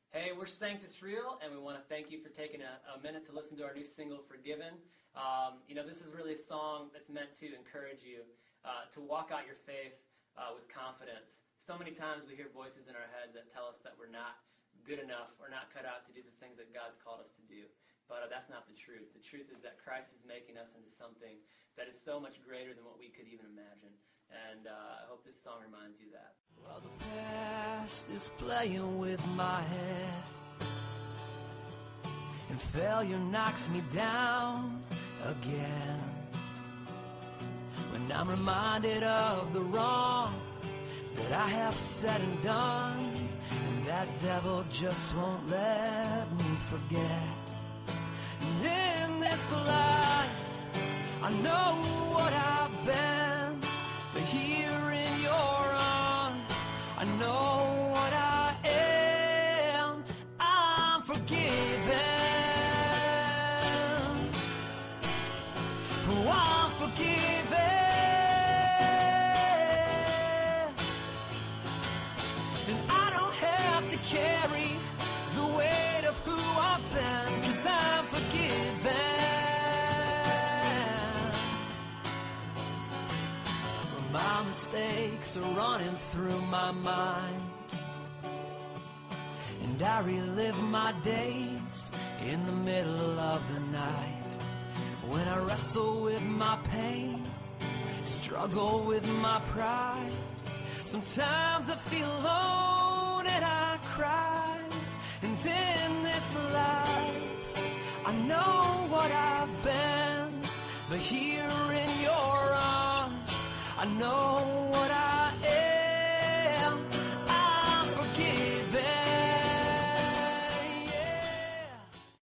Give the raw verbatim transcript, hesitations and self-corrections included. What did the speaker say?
Hey, we're Sanctus Real, and we want to thank you for taking a, a minute to listen to our new single, Forgiven. Um, you know, this is really a song that's meant to encourage you uh, to walk out your faith uh, with confidence. So many times we hear voices in our heads that tell us that we're not good enough or not cut out to do the things that God's called us to do. But uh, that's not the truth. The truth is that Christ is making us into something that is so much greater than what we could even imagine. And uh, I hope this song reminds you that. Well, the past is playing with my head, and failure knocks me down again. When I'm reminded of the wrong that I have said and done, and that devil just won't let me forget. And in this life, I know what I've been, but here in your arms, I know what I am. I'm forgiven. Oh, I'm forgiven. And I don't have to carry the weight of who I've been, 'cause I'm forgiven. My mistakes are running through my mind, and I relive my days in the middle of the night, when I wrestle with my pain, struggle with my pride. Sometimes I feel alone and I cry. And in this life, I know what I've been, but here in your arms, I know